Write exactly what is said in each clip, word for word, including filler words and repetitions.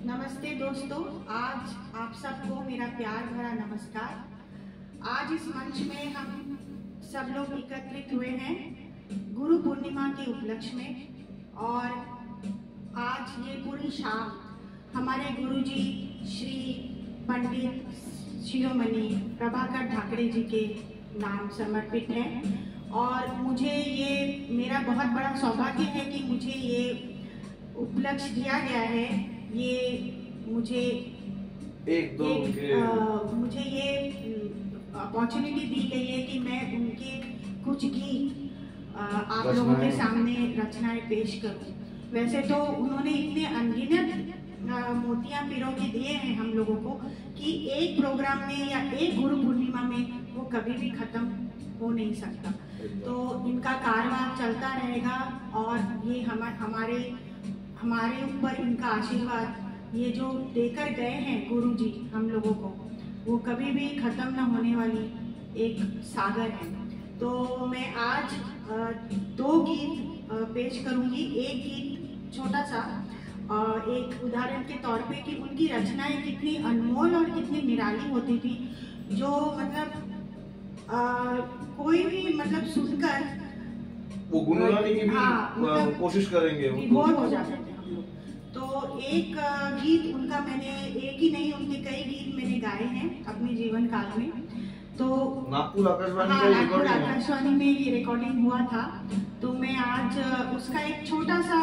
नमस्ते दोस्तों, आज आप सबको मेरा प्यार भरा नमस्कार। आज इस मंच में हम सब लोग एकत्रित हुए हैं गुरु पूर्णिमा के उपलक्ष्य में, और आज ये पूरी शाम हमारे गुरुजी श्री पंडित शिरोमणि प्रभाकर ठाकरे जी के नाम समर्पित है। और मुझे ये मेरा बहुत बड़ा सौभाग्य है कि मुझे ये उपलक्ष्य दिया गया है। ये मुझे एक दो एक, आ, मुझे ये अपॉर्चुनिटी दी गई है कि मैं उनके कुछ गीत आप लोगों के सामने रचनाएं पेश करूं। वैसे तो उन्होंने इतने अनगिनत मोतियां पिरो के दिए हैं हम लोगों को कि एक प्रोग्राम में या एक गुरु पूर्णिमा में वो कभी भी खत्म हो नहीं सकता। तो इनका कारवां चलता रहेगा, और ये हम हमारे हमारे ऊपर इनका आशीर्वाद ये जो देकर गए हैं गुरुजी हम लोगों को, वो कभी भी खत्म न होने वाली एक सागर है। तो मैं आज दो गीत पेश करूंगी। एक गीत छोटा सा, एक उदाहरण के तौर पे कि उनकी रचनाएं कितनी अनमोल और कितनी निराली होती थी, जो मतलब आ, कोई भी मतलब सुनकर वो गुनगुनाने की भी हाँ, मतलब कोशिश करेंगे, विभोर हो जाते थे हम लोग। तो एक गीत उनका मैंने, एक ही नहीं उनके कई गीत मैंने गाए हैं अपने जीवन काल में। तो नागपुर आकाशवाणी हाँ, नागपुर आकाशवाणी में ये रिकॉर्डिंग हुआ था। तो मैं आज उसका एक छोटा सा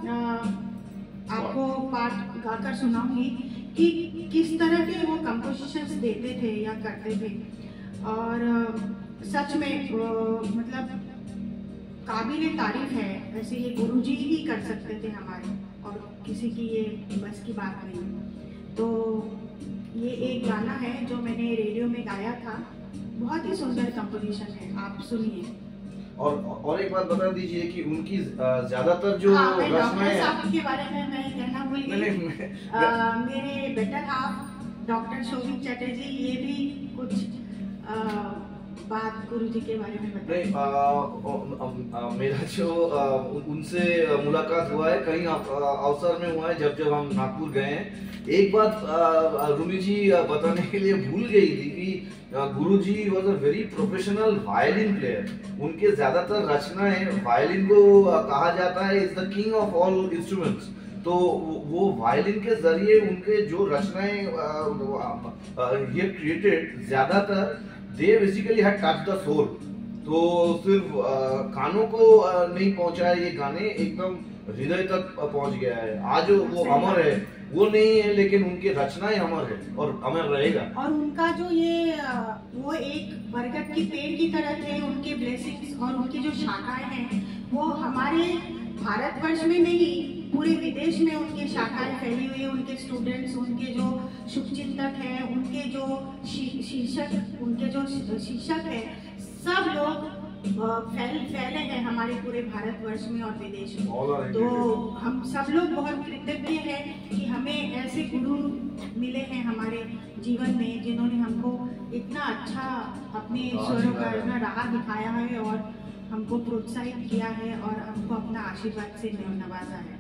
आपको पाठ गाकर सुनाऊंगी कि किस तरह के वो कंपोजिशंस देते थे या करते थे। और सच में मतलब काबिल तारीफ है। ऐसे ये गुरुजी ही कर सकते थे हमारे, और किसी की ये बस की बात नहीं। तो ये एक गाना है जो मैंने रेडियो में गाया था, बहुत ही सुंदर कंपोजिशन है, आप सुनिए। और और एक बात बता दीजिए कि उनकी ज्यादातर जो हाँ, मैं डॉक्टर साहब के बारे में मैं कहना भूल गई। मेरे better half doctor Shobhit Chatterjee, ये भी कुछ आ, बात गुरुजी के बारे में बताइए। नहीं, आ, आ, आ, मेरा जो आ, उनसे मुलाकात हुआ है कहीं अवसर में हुआ है, जब जब हम नागपुर गए हैं। एक बात रूमी जी बताने के लिए भूल गई थी कि Guruji was a very professional violin player. उनके ज्यादातर रचनाएं, वायलिन को कहा जाता है is the king of all instruments. तो वो वायलिन के जरिए उनके जो रचनाएं ये क्रिएटेड, ज्यादातर they basically had touched the soul। तो सिर्फ कानों को नहीं पहुंचा है, ये गाने एकदम हृदय तक पहुंच गया है। आज वो अमर है, वो नहीं है, लेकिन उनकी रचनाएं अमर है और अमर रहेगा। और उनका जो ये वो एक बरगद की पेड़ की तरह थे, उनके ब्लेसिंग्स और उनकी जो शाखाएं हैं वो हमारे भारतवर्ष में नहीं, पूरे विदेश में उनके शाखाएं फैली हुई है। उनके स्टूडेंट्स, उनके जो शुभचिंतक हैं, उनके जो शिक्षक उनके जो शिक्षक हैं, सब लोग फैल फैले हैं हमारे पूरे भारतवर्ष में और विदेश में। तो हम सब लोग बहुत कृतज्ञ हैं कि हमें ऐसे गुरु मिले हैं हमारे जीवन में, जिन्होंने हमको इतना अच्छा अपने स्वरों का इतना राह दिखाया है और हमको प्रोत्साहित किया है और हमको अपना आशीर्वाद से नवाजा है।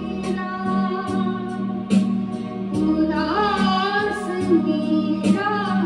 उदास मेरा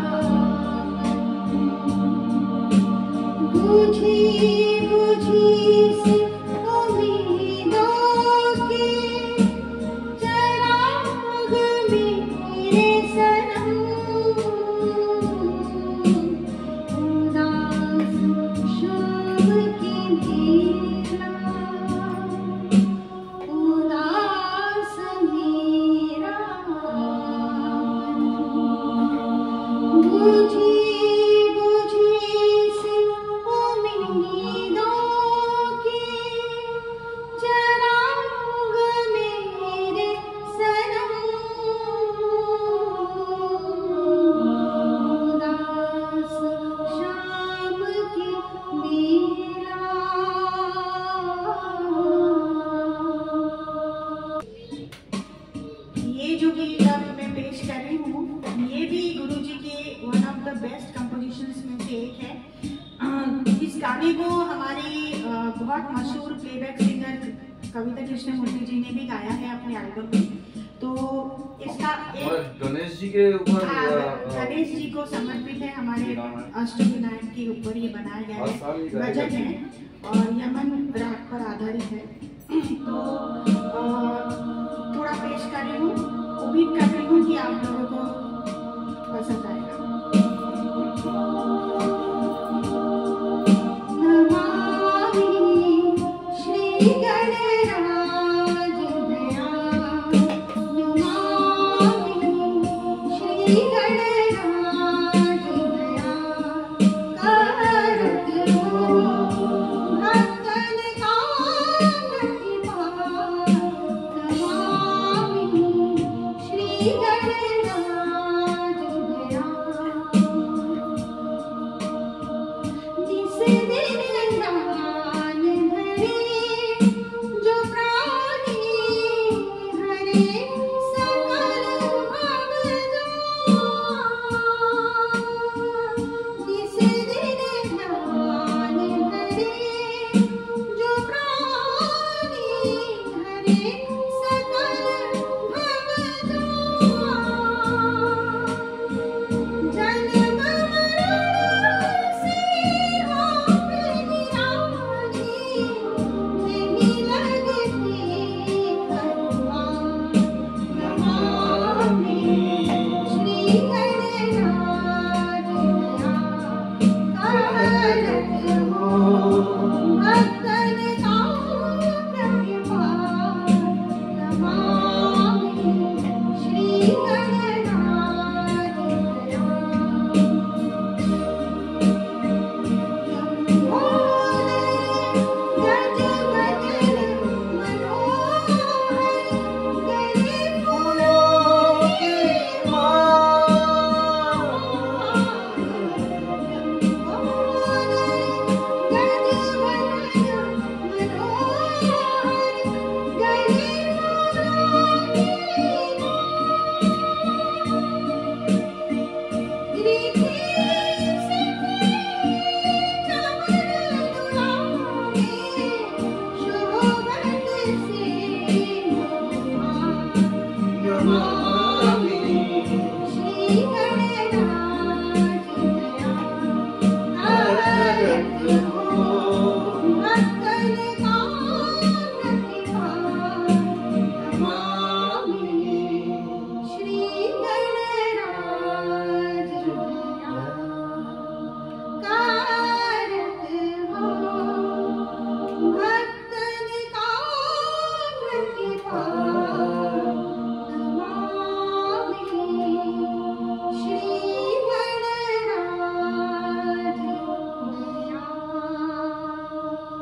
ऑफ द बेस्ट कंपोजिशंस में से एक है। इस गाने को हमारे बहुत मशहूर प्लेबैक सिंगर कविता कृष्णमूर्ति जी ने भी गाया है अपने एल्बम में। तो इसका एक गणेश जी के ऊपर, गणेश जी को समर्पित है, हमारे अष्टविनायक के ऊपर ये बनाया गया है, भजन है और यमन राग पर आधारित है। तो थोड़ा पेश कर रही हूँ, उम्मीद कर रही हूँ कि आप लोगों को पसंद आए।